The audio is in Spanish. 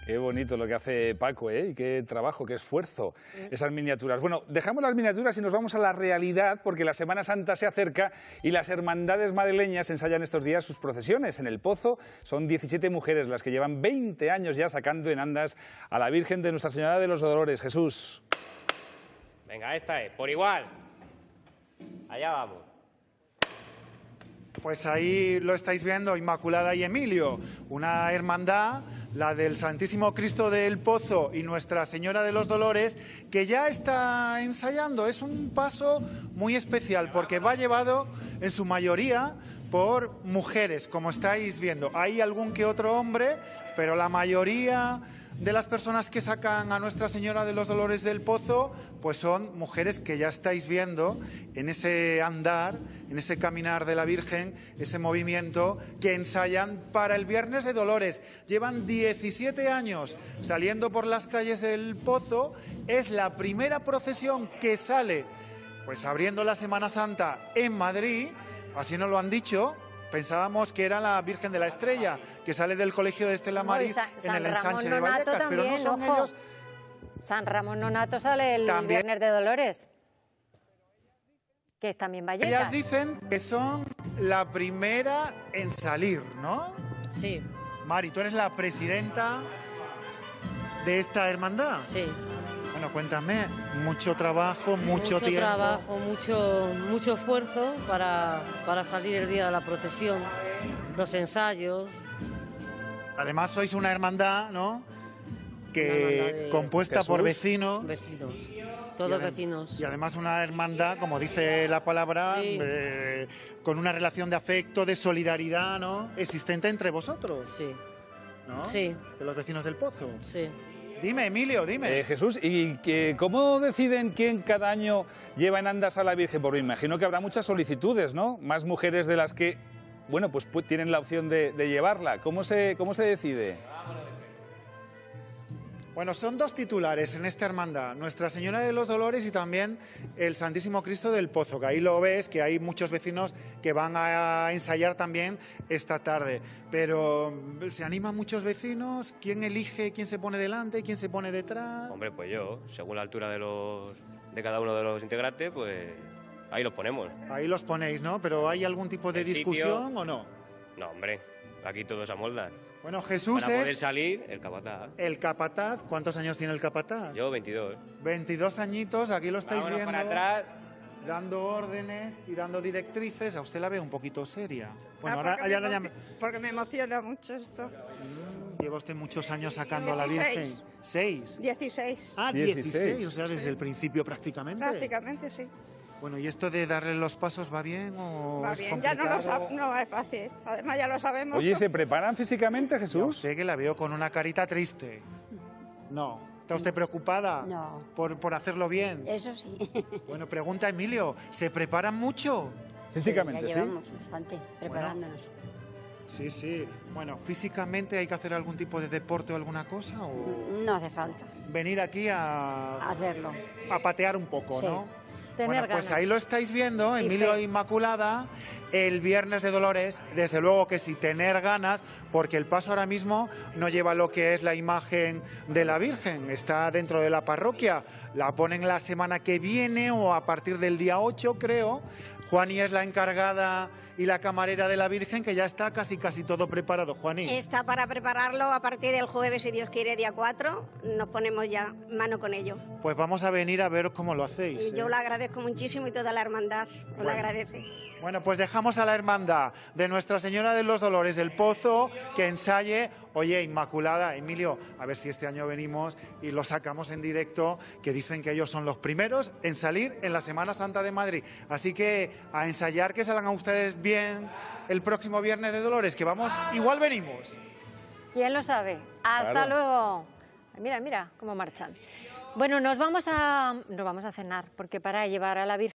Qué bonito lo que hace Paco, ¿eh? Y qué trabajo, qué esfuerzo, esas miniaturas. Bueno, dejamos las miniaturas y nos vamos a la realidad, porque la Semana Santa se acerca y las hermandades madrileñas ensayan estos días sus procesiones. En El Pozo son 17 mujeres las que llevan 20 años ya sacando en andas a la Virgen de Nuestra Señora de los Dolores. Jesús. Venga, esta es, por igual. Allá vamos. Pues ahí lo estáis viendo, Inmaculada y Emilio, una hermandad, la del Santísimo Cristo del Pozo y Nuestra Señora de los Dolores, que ya está ensayando. Es un paso muy especial porque va llevado en su mayoría por mujeres, como estáis viendo. Hay algún que otro hombre, pero la mayoría de las personas que sacan a Nuestra Señora de los Dolores del Pozo, pues son mujeres que ya estáis viendo en ese andar, en ese caminar de la Virgen, ese movimiento que ensayan para el Viernes de Dolores. Llevan 17 años saliendo por las calles del Pozo. Es la primera procesión que sale, pues abriendo la Semana Santa en Madrid, así nos lo han dicho. Pensábamos que era la Virgen de la Estrella, que sale del Colegio de Estela Maris en el ensanche de Vallecas, pero no son ellos. San Ramón Nonnato sale el Viernes de Dolores, que es también Vallecas. Ellas dicen que son la primera en salir, ¿no? Sí. Mari, tú eres la presidenta de esta hermandad. Sí. Bueno, cuéntame, mucho trabajo, mucho tiempo. Mucho trabajo, mucho esfuerzo para salir el día de la procesión, los ensayos. Además sois una hermandad, ¿no? Que compuesta por vecinos. Vecinos, todos vecinos. Y además una hermandad, como dice la palabra, sí, con una relación de afecto, de solidaridad, ¿no? Existente entre vosotros. Sí. ¿No? Sí. De los vecinos del Pozo. Sí. Dime, Emilio, dime. Jesús, ¿y cómo deciden quién cada año lleva en andas a la Virgen? Porque me imagino que habrá muchas solicitudes, ¿no? Más mujeres de las que, bueno, pues tienen la opción de llevarla. ¿Cómo se decide? Bueno, son dos titulares en esta hermandad, Nuestra Señora de los Dolores y también el Santísimo Cristo del Pozo, que ahí lo ves, que hay muchos vecinos que van a ensayar también esta tarde. Pero se animan muchos vecinos, ¿quién elige, quién se pone delante, quién se pone detrás? Hombre, pues yo, según la altura de cada uno de los integrantes, pues ahí los ponemos. Ahí los ponéis, ¿no? ¿Pero hay algún tipo de discusión o no? No, hombre, aquí todos se amoldan. Bueno, Jesús para poder salir, el capataz. El capataz, ¿cuántos años tiene el capataz? Yo, 22. 22 añitos, aquí lo estáis viendo. Para atrás. Dando órdenes y dando directrices. A usted la veo un poquito seria. Bueno, porque me emociona mucho esto. Lleva usted muchos años sacando a la Virgen. 6. 16. Ah, 16, o sea, desde el principio prácticamente. Prácticamente, sí. Bueno, ¿y esto de darle los pasos va bien o va es bien, complicado? Ya no es fácil. Además ya lo sabemos. Oye, ¿se preparan físicamente, Jesús? Sé que la veo con una carita triste. No. ¿Está usted preocupada? No. ¿Por hacerlo bien? Eso sí. Bueno, pregunta Emilio, ¿se preparan mucho? Físicamente, sí. Ya llevamos bastante preparándonos. Sí, sí. Bueno, ¿físicamente hay que hacer algún tipo de deporte o alguna cosa? ¿O no hace falta. Venir aquí a hacerlo. A patear un poco, sí. ¿no? Tener pues ganas. ahí lo estáis viendo, Emilio e Inmaculada, el Viernes de Dolores, desde luego que sí, tener ganas, porque el paso ahora mismo no lleva lo que es la imagen de la Virgen, está dentro de la parroquia, la ponen la semana que viene o a partir del día 8, creo. Juani es la encargada y la camarera de la Virgen, que ya está casi todo preparado. Juani. Está para prepararlo a partir del jueves, si Dios quiere, día 4. Nos ponemos ya mano con ello. Pues vamos a venir a ver cómo lo hacéis. Y yo lo agradezco muchísimo y toda la hermandad lo agradece. Bueno, pues dejamos a la hermandad de Nuestra Señora de los Dolores del Pozo que ensaye. Oye, Inmaculada, Emilio, a ver si este año venimos y lo sacamos en directo, que dicen que ellos son los primeros en salir en la Semana Santa de Madrid. Así que a ensayar, que salgan a ustedes bien el próximo Viernes de Dolores, que vamos, igual venimos. ¿Quién lo sabe? Hasta luego. Mira, mira cómo marchan. Bueno, nos vamos a cenar, porque para llevar a la Virgen